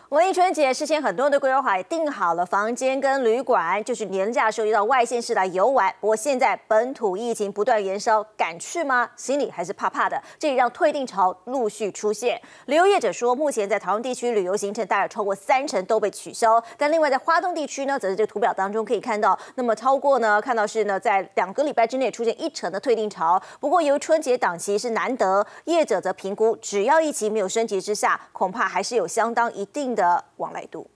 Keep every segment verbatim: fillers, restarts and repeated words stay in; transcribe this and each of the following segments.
文艺春节事先很多人的规划也订好了房间跟旅馆，就是年假时候就到外县市来游玩。不过现在本土疫情不断延烧，敢去吗？心里还是怕怕的。这也让退订潮陆续出现。旅游业者说，目前在台湾地区旅游行程大概超过三成都被取消。但另外在花东地区呢，则是这个图表当中可以看到，那么超过呢，看到是呢，在两个礼拜之内出现一成的退订潮。不过由于春节档期是难得，业者则评估，只要疫情没有升级之下，恐怕还是有相当一定的的往来度。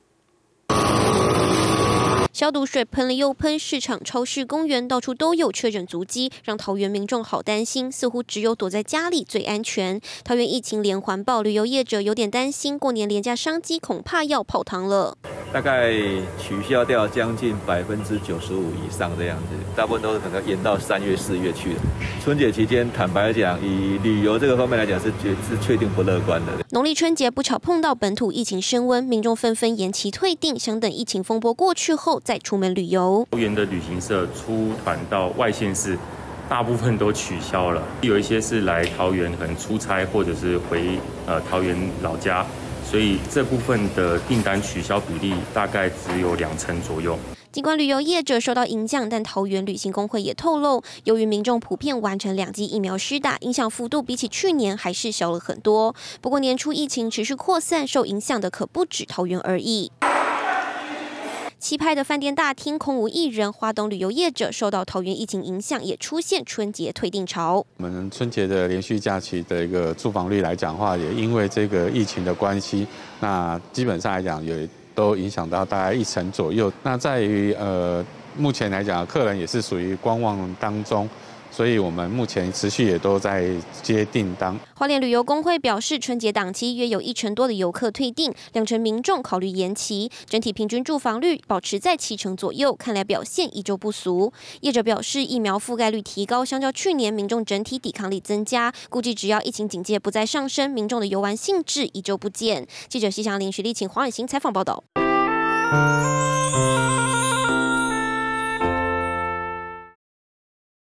消毒水喷了又喷，市场、超市、公园到处都有确诊足迹，让桃园民众好担心，似乎只有躲在家里最安全。桃园疫情连环爆，旅游业者有点担心，过年连假商机恐怕要泡汤了。 大概取消掉将近百分之九十五以上这样子，大部分都是可能延到三月、四月去的。春节期间，坦白讲，以旅游这个方面来讲，是确是确定不乐观的。 农历春节不巧碰到本土疫情升温，民众纷纷延期退订，想等疫情风波过去后再出门旅游。 桃园的旅行社出团到外县市，大部分都取消了，有一些是来桃园可能出差，或者是回呃桃园老家。所以这部分的订单取消比例大概只有两成左右。 尽管旅游业者受到影响，但桃园旅行工会也透露，由于民众普遍完成两剂疫苗施打，影响幅度比起去年还是小了很多。不过年初疫情持续扩散，受影响的可不止桃园而已。气派的饭店大厅空无一人，花东旅游业者受到桃园疫情影响，也出现春节退订潮。 我们春节的连续假期的一个住房率来讲的话，也因为这个疫情的关系，那基本上来讲也都影响到大概一成左右。那在于呃目前来讲，客人也是属于观望当中。所以我们目前持续也都在接订单。 花莲旅游工会表示，春节档期约有一成多的游客退订，两成民众考虑延期，整体平均住房率保持在七成左右，看来表现依旧不俗。业者表示，疫苗覆盖率提高，相较去年民众整体抵抗力增加，估计只要疫情警戒不再上升，民众的游玩兴致依旧不减。记者西翔林、徐立晴、黄远兴采访报道。